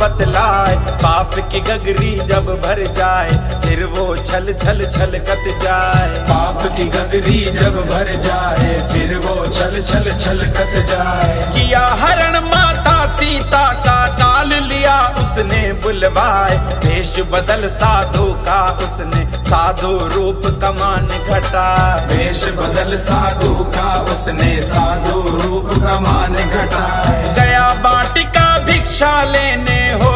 बतलाए। पाप की गगरी जब भर जाए फिर वो छल छल छलकत जाए। पाप की गगरी जब भर जाए फिर वो छल छल छलकत जाए। किया हरण माता सीता का काल लिया उसने बुलवाए। वेश बदल साधु का उसने साधु रूप कमान घटा। वेश बदल साधु का उसने साधु रूप कमान घटा। गया बाटिका भिक्षा लेने हो,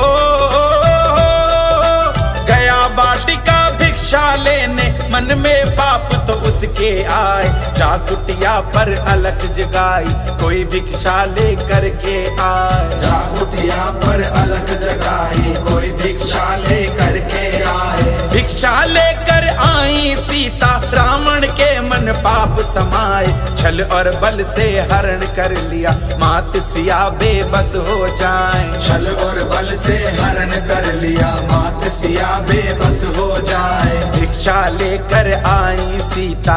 गया बाटिका भिक्षा लेने। मन में पाप तो उसके आए। जा कुटिया पर अलख जगाई कोई भिक्षा ले करके आए। जा कुटिया पर अलख जगाई कोई भिक्षा ले करके आए। भिक्षा लेकर आई सीता रावण के मन पाप समाए। छल और बल से हरण कर लिया मात सिया बेबस हो जाए। छल और बल से हरण कर लिया मात सिया बेबस हो जाए। भिक्षा लेकर आई सीता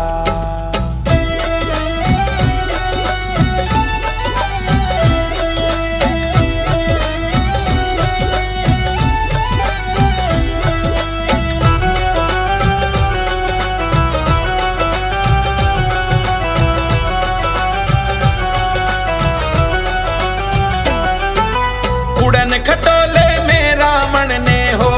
उड़न खटोले में रावण ने हो,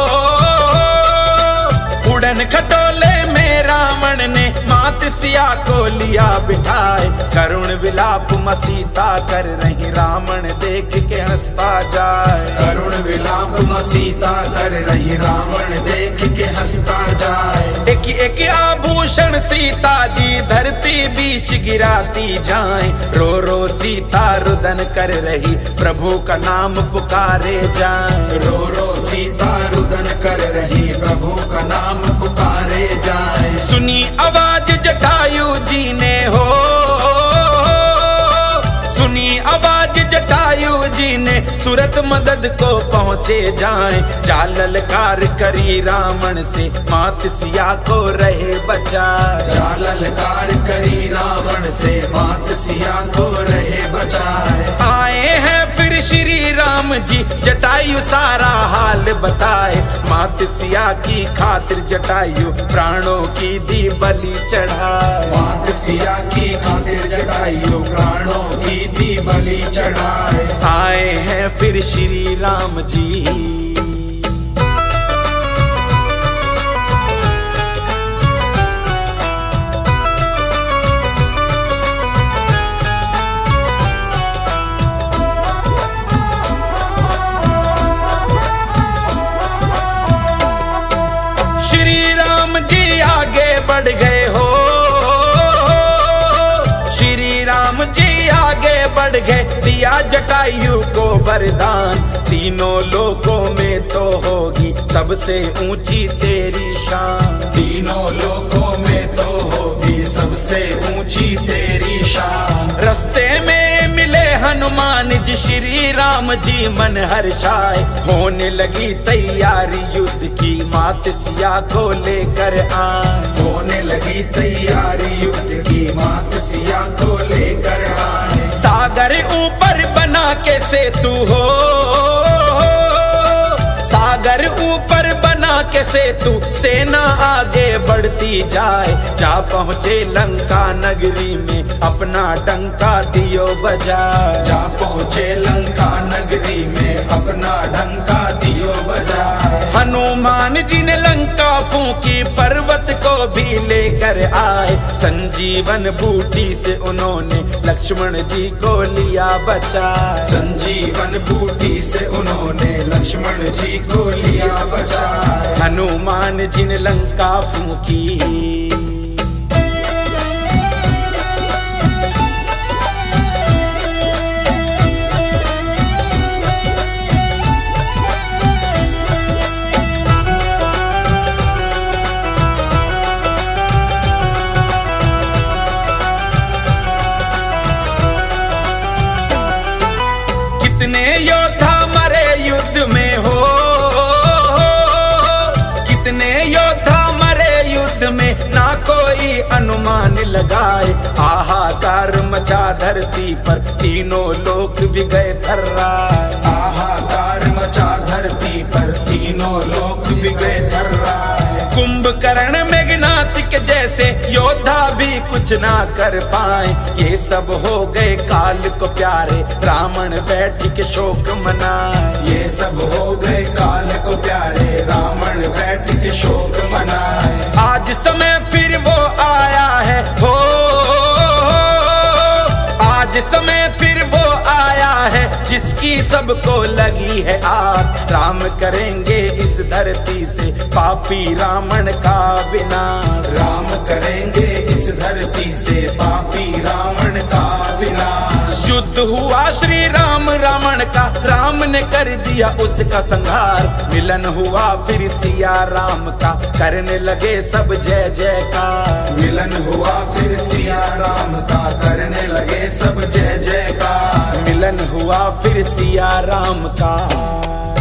उड़न खटोले में रावण ने मात सिया को लिया बिठाए। करुण विलाप मसीता कर रही रावण देख के हंसता जाए। करुण विलाप मसीता कर रही रावण देख के हंसता जाए। एक एक आभूषण सीता जी धरती बीच गिराती जाए। रो रो सीता रुदन कर रही प्रभु का नाम पुकारे जाए। रो रो सीता रुदन कर रही प्रभु का नाम पुकारे जाए। सुनी आवाज जटायु जी ने हो, सुनी आवाज जटायु जी ने तुरंत मदद को पहुँचे जाए। जा ललकार करी रावण से मात सिया को रहे बचाए। जा ललकार करी रावण से मात सिया को रहे बचाए। आए हैं फिर श्री राम जी जटायु सारा हाल बताए। मात सिया की खातिर जटायु प्राणों की दी बलि चढ़ाए। मात सिया की खातिर जटायु प्राणों की दी बलि चढ़ाए। आए हैं फिर श्री राम जी बढ़ गए हो, श्री राम जी आगे बढ़ गए। दिया जटायु को वरदान तीनों लोकों में तो होगी सबसे ऊंची तेरी शान। तीनों लोकों में तो होगी सबसे ऊंची तेरी शान। रस्ते में मिले हनुमान जी श्री राम जी मन हर्षाए। होने लगी तैयारी युद्ध की मात सिया को लेकर आए। होने लगी तैयारी युद्ध की मात सिया को लेकर आए। सागर ऊपर बना के सेतु हो, सागर ऊपर बना के सेतु सेना आगे बढ़ती जाए। जा पहुँचे लंका नगरी में अपना डंका दियो बजाए। जा पहुँचे लंका नगरी में अपना डंका दियो बजाए। हनुमान जी ने लंका फूंकी पर्वत को भी लेकर आए। संजीवन बूटी से उन्होंने लक्ष्मण जी को लिया बचाए। संजीवन बूटी से उन्होंने लक्ष्मण जी को लिया बचाए। हनुमान जी ने लंका फूंकी कितने योद्धा मरे युद्ध में हो, कितने योद्धा मरे युद्ध में ना कोई अनुमान लगाए। हाहाकार मचा धरती पर तीनों लोक भी गए थर्राए। हाहाकार मचा धरती पर, तीनों लोक बिगड़े थर्राए। कुंभकर्ण मेघनाथ के जैसे योद्धा भी कुछ ना कर पाए, ये सब हो गए काल को प्यारे, रावण बैठ के शोक मनाए। ये सब हो गए काल को प्यारे, रावण बैठ के शोक मनाए। आज समय फिर वो आया है हो, आज समय फिर वो आया है जिसकी सबको लगी है आस। राम करेंगे इस धरती से पापी रावण का विनाश। राम करेंगे इस धरती से पापी रावण का विनाश। युद्ध हुआ श्री राम रावण का, राम ने कर दिया उसका संहार। मिलन हुआ फिर सिया राम का, करने लगे सब जय जयकार। मिलन हुआ फिर सिया राम का, करने लगे सब जय जयकार। मिलन हुआ फिर सिया राम का।